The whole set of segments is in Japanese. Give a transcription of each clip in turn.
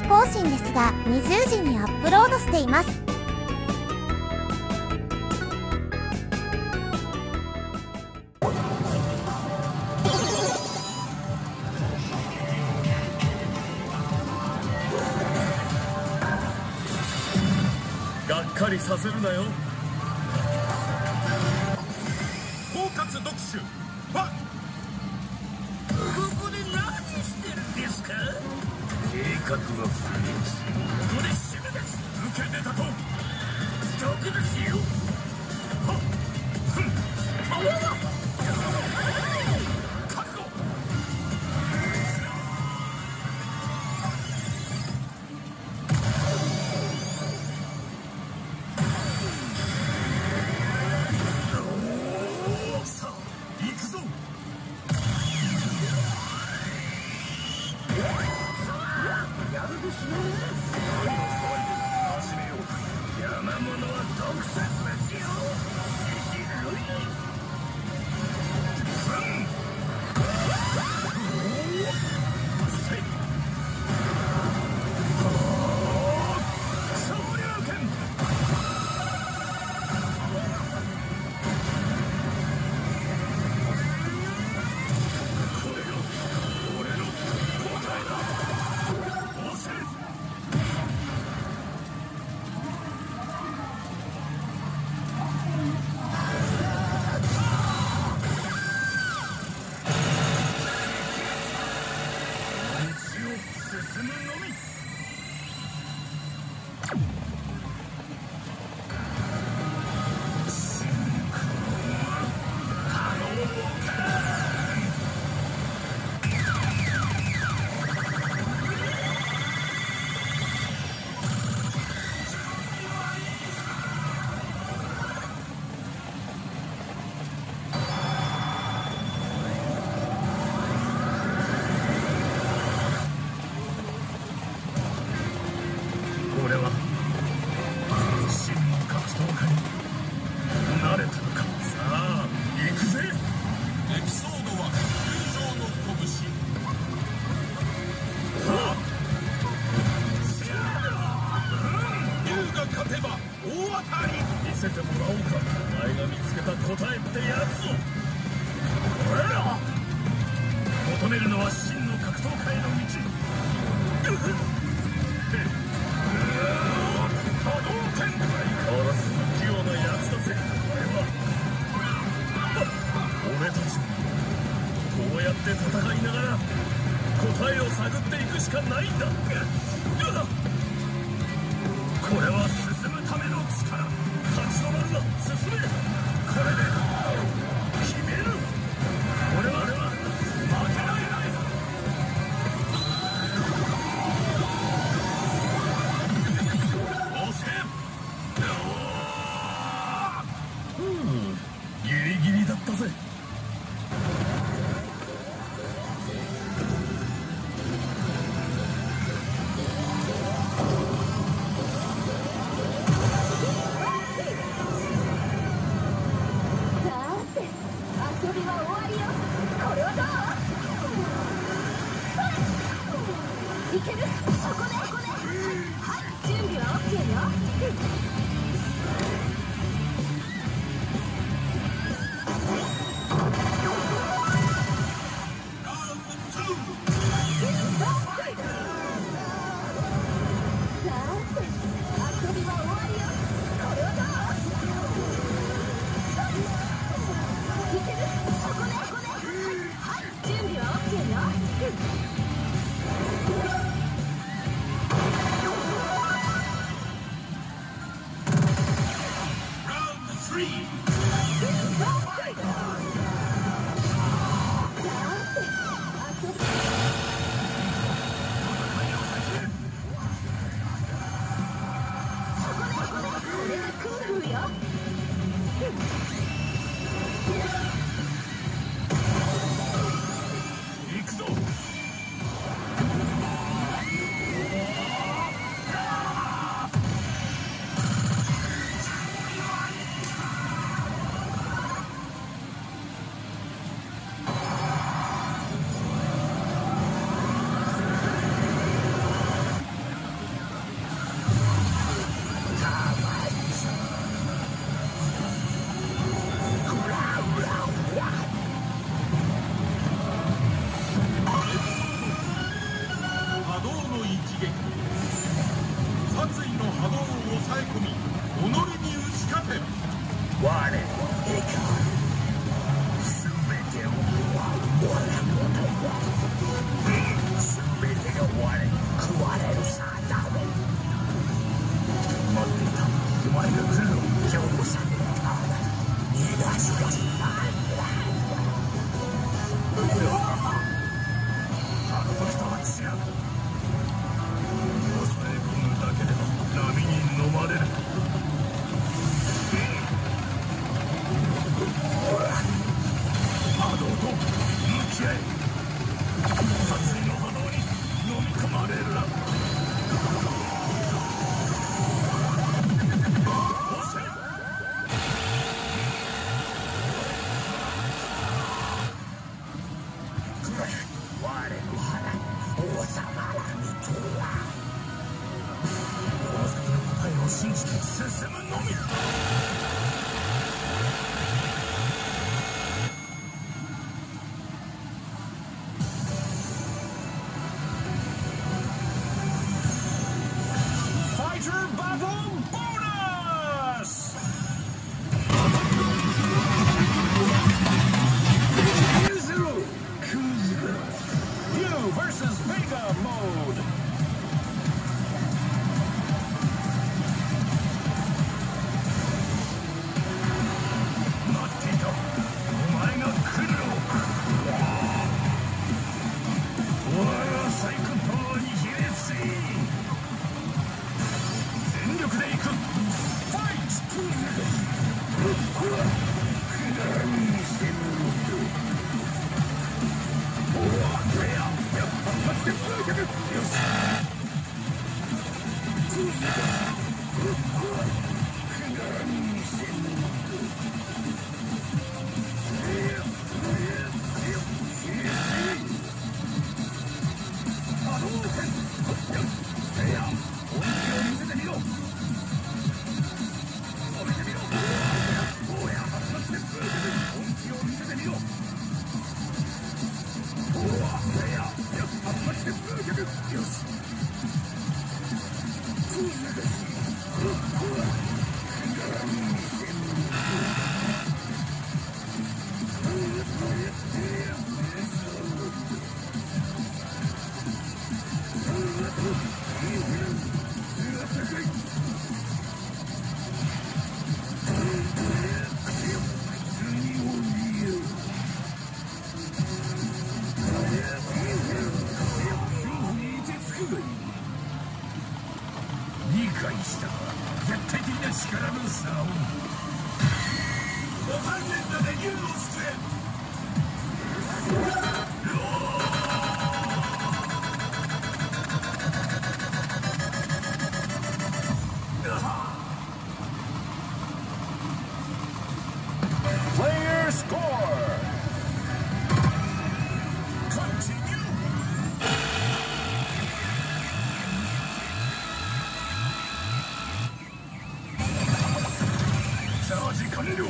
更新ですが20時にアップロードしています。 がっかりさせるなよ。 包括読書はここで何してるんですか。計画は不明しこれ締めです。受けてたと毒ですよ。はっふんあわわ覚悟。さあ行くぞ。やるですね。何の騒いで始めよう。山物は毒殺ですよ。進むのみ。俺は真の格闘家になれたのか。さあ行くぜ。エピソードは友情の拳。龍が勝てば大当たり。見せてもらおうか。お前が見つけた答えってやつを。求めるのは真の格闘家への道。波動拳。相変わらず不器用なやつだぜ。俺たちもこうやって戦いながら答えを探っていくしかないんだ。これは進むための力。立ち止まるな。進め。これで決める。俺は負けられない。ギリギリだったぜ。 さて遊びは終わりよ。これはどう？いける？そこで。はい、準備は OK よ。 あの時とは違う。抑え込むだけでは波に飲まれる。波動と向き合え。殺意の波動に飲み込まれるな。信じて進むのみ。ファイターバトルボーナス。You versus Vega mode. 理解した絶対的な力の差を。ご観念ができるのを救え。Player score. Continue. チャージ完了。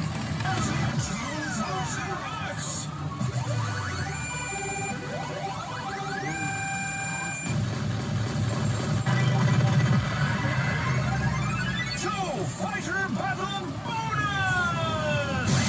超ファイターバトルボーナス。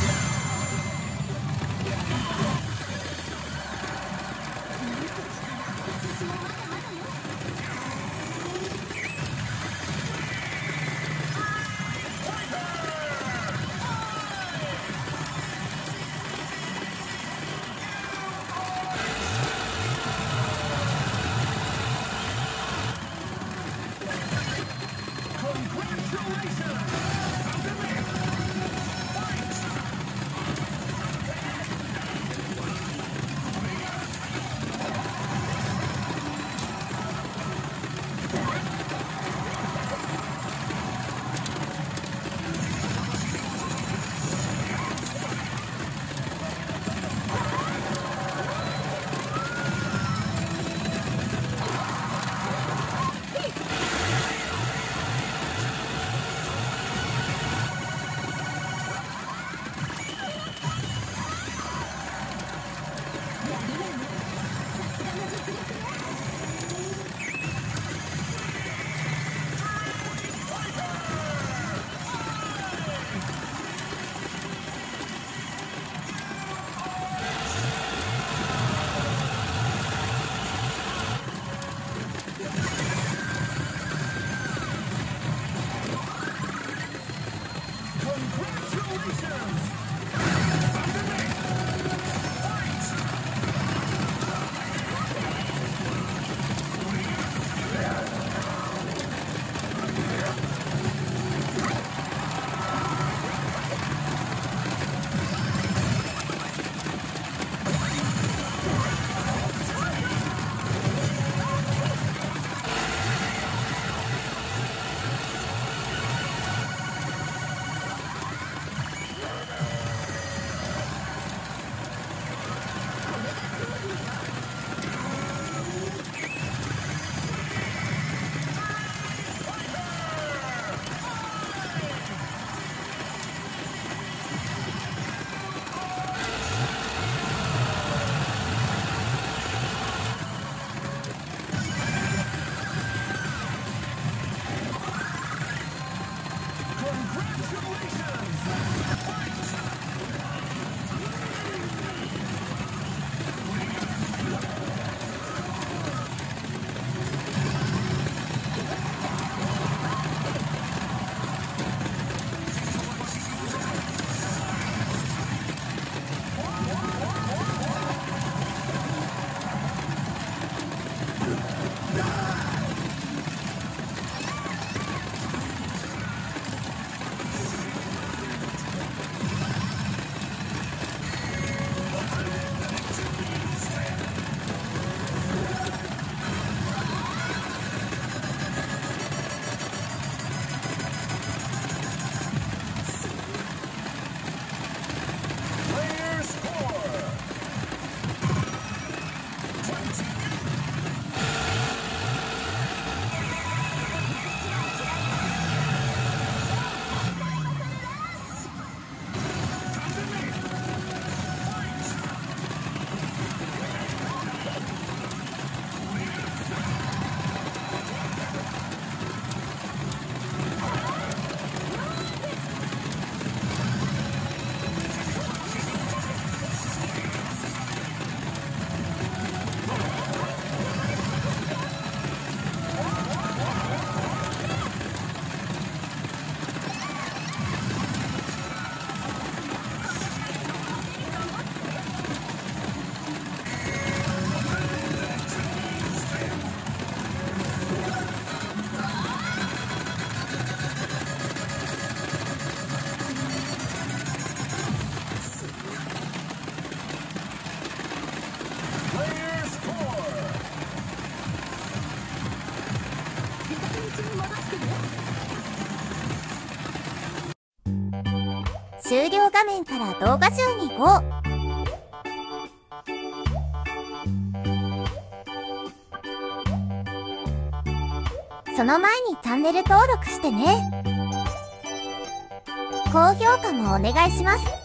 面から動画集に GO。 その前にチャンネル登録してね。高評価もお願いします。